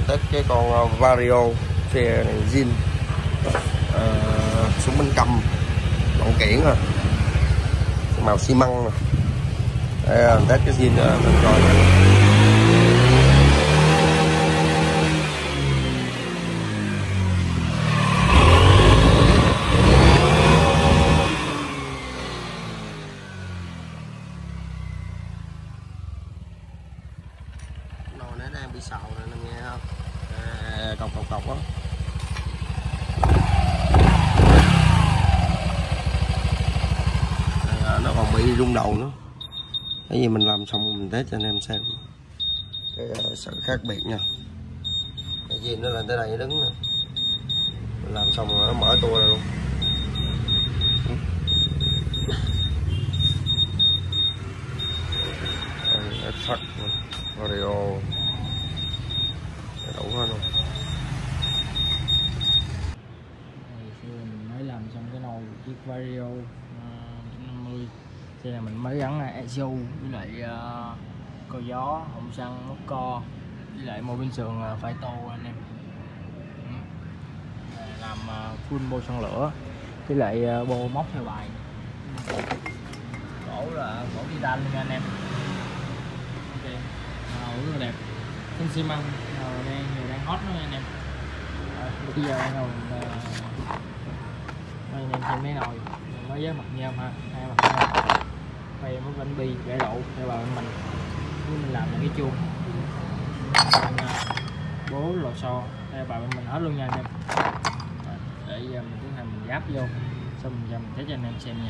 test cái con Vario xe này zin, súng bánh cầm động kiển à, màu xi măng. Đây test cái zin mình coi. Nồi nó đang bị sầu này, em nghe không? Cọc đó. Nó còn bị rung đầu nữa. Cái gì mình làm xong mình test cho anh em xem cái sự khác biệt nha. Cái gì nó lên tới đây đứng nè, mình làm xong rồi nó mở tua ra luôn. Phát Vario đủ hết luôn. Mình mới làm xong cái nồi chiếc Vario 50. Đây là mình mới gắn ECU với lại co gió, hộn xăng, móc co với lại một bên sườn phải tô anh em. Làm full bô xăng lửa với lại bô móc theo bài. Cổ là cổ titan luôn nha anh em. Ok, rất là đẹp. Thân xi măng đang hot đó anh em. Bây giờ đang ngồi anh em xem mấy nồi mới với mặt nhôm ha, hai mặt nhôm quay mới bánh bi gãy độ theo vào mình làm cái chuông bố lò xo theo vào mình hết luôn nha anh em. Để giờ mình tiến hành mình gáp vô xong mình giờ mình test cho anh em xem nha.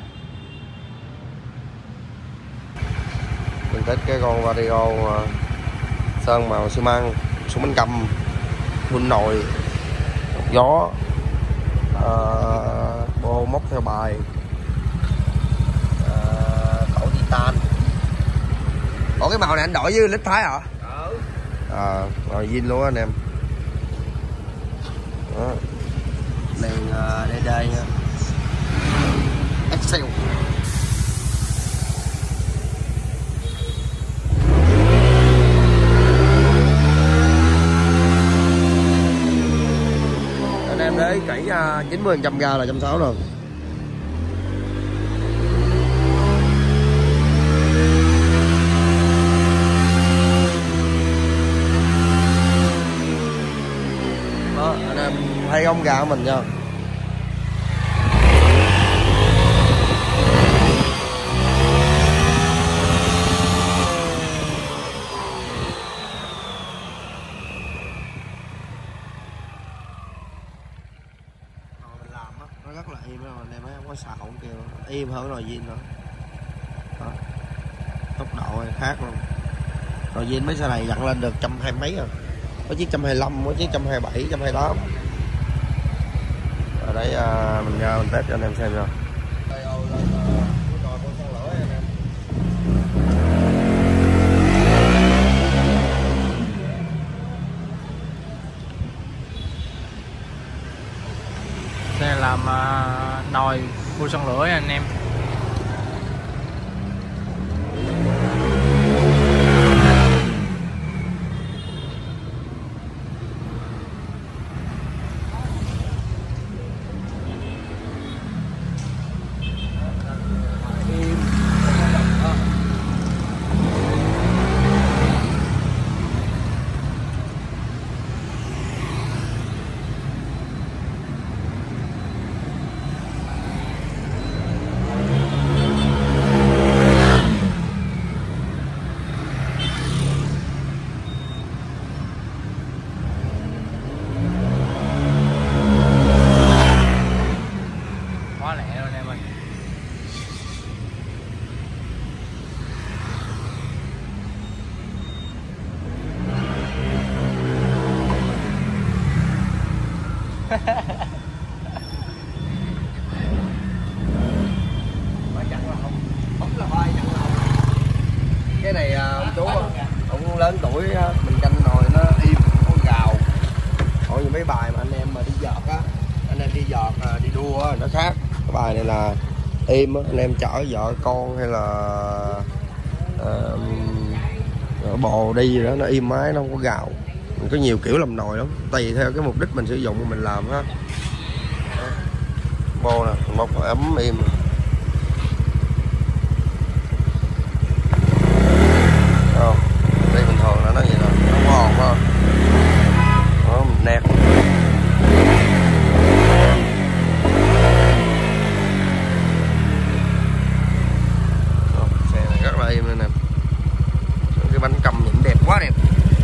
Mình test cái con Vario sơn màu xi măng, súng bánh cầm, phun nồi, gió, bô móc theo bài, cổ titan. Ủa cái màu này anh đổi với lít thái hả? Rồi zin luôn anh em. Đó. Đèn đây nha. Excel. Anh em đấy cẩy 90% ga là 160 rồi. Đó, anh em thấy ống ga của mình nha. Nó rất là im anh em, không có xạo không kêu, im hơn nồi zin nữa. Đó. Tốc độ này khác luôn. Nồi zin mấy xe này dặn lên được 120 mấy à, có chiếc 125, có chiếc 127, 128. Ở đây mình test cho anh em xem rồi. Đây là làm nồi bô xăng lửa anh em. Cái này ông chú ông lớn tuổi mình canh nồi nó im không có gào. Còn như mấy bài mà anh em mà đi vợt á, anh em đi vợt đi đua á, nó khác. Cái bài này là im á, anh em chở vợ con hay là bồ đi rồi đó, nó im mái, nó không có gào. Mình có nhiều kiểu làm nồi lắm, tùy theo cái mục đích mình sử dụng mình làm ha. Bô nè, móc ấm im. Đây bình thường là nó gì rồi, nó ngon quá. Đó, mình nẹt. Xe này rất là im nữa nè. Cái bánh cầm nhìn đẹp, quá đẹp.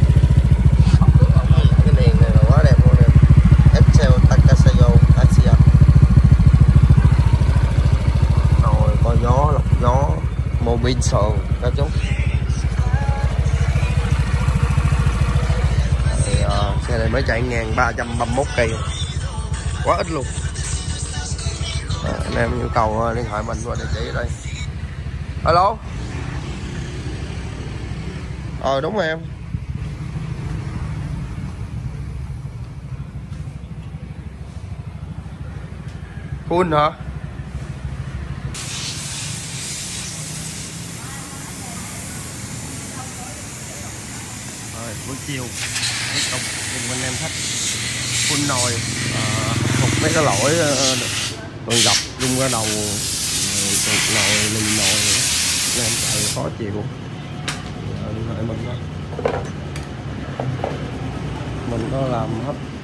Cái đèn này là quá đẹp luôn nè. Excel Takasayo Asia. Rồi có gió, lọc gió, Mobin sồn các chú. Xe này mới chạy 1331 cây, quá ít luôn. Anh em nhu cầu điện thoại mình qua địa chỉ ở đây. Alo. Đúng rồi em. Full hả? Rồi buổi chiều tiếp tục cùng anh em khách phun nồi, phục mấy cái lỗi còn gặp rung ra đầu, tụt nồi lì nồi nữa. Anh em chạy khó chịu. Điện thoại mình có làm hết